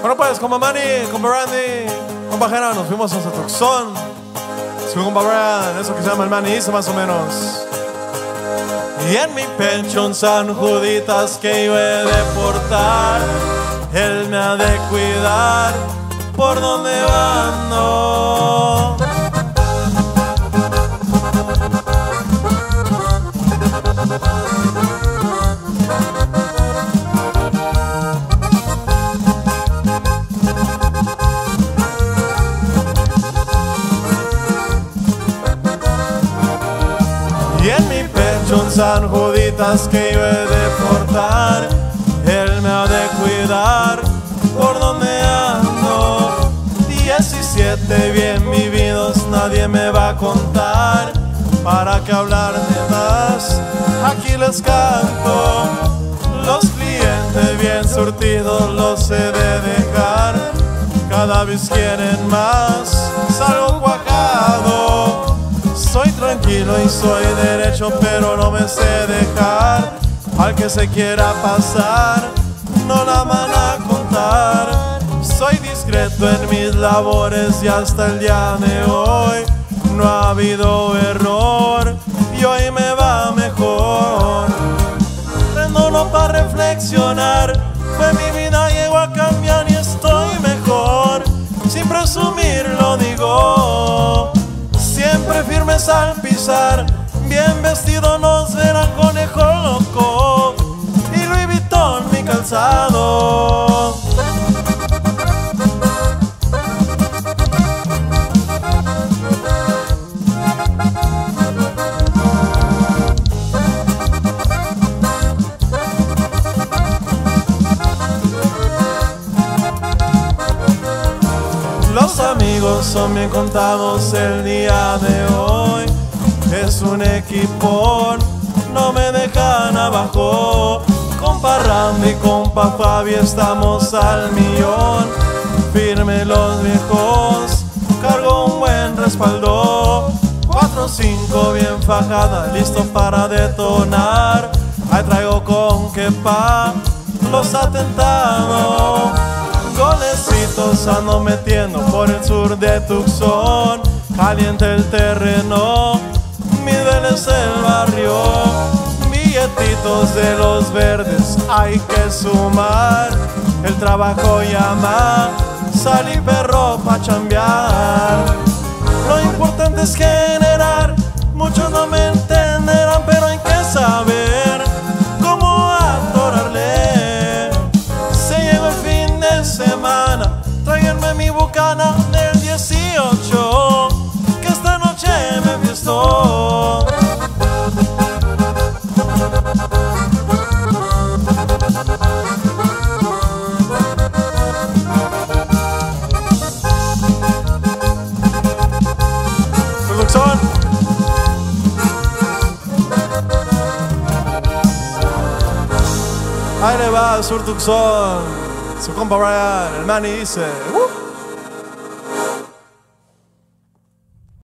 Bueno pues, compa Manny, compa Randy, compa Jera, nos fuimos hasta Tucson. Su compa Brian, eso que se llama el Manny hizo más o menos. Y en mi pecho un San Juditas que yo he de portar. Él me ha de cuidar por donde ando. Y en mi pecho un San Juditas que yo he de portar. Él me ha de cuidar por donde ando. 17 bien vividos nadie me va a contar. ¿Para qué hablar de más? Aquí les canto. Los clientes bien surtidos los he de dejar. Cada vez quieren más, salgo cuajado. Soy tranquilo y soy derecho, pero no me sé dejar. Al que se quiera pasar, no la van a contar. Soy discreto en mis labores y hasta el día de hoy no ha habido error y hoy me va mejor. Prendo no para reflexionar, pues mi vida llegó a cambiar y estoy mejor. Sin presumir lo digo, siempre firmes al pisar. Bien vestido nos verán conejo loco y Louis Vuitton mi calzado. Los amigos son bien contados el día de hoy. Es un equipón, no me dejan abajo. Compa Randy, compa Fabi, estamos al millón. Firme los viejos, cargo un buen respaldo. 4-5 bien fajada, listo para detonar. Ahí traigo con quepa los atentados. Golecitos ando metiendo por el sur de Tucson. Caliente el terreno, mi duele es el barrio. Billetitos de los verdes hay que sumar. El trabajo llama, salí perro pa' chambear. Lo importante es generar, muchos no me entenderán, pero hay que saber cómo atorarle. Se llegó el fin de semana, tráiganme mi bucana del 18, que esta noche me visto. Tucson. Ahí le va Sur Tucson, su compa Brian, el Manny dice